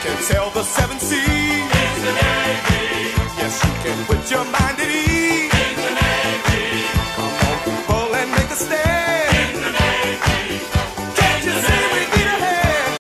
can sail the seven seas. It's the Navy. Yes, you can put your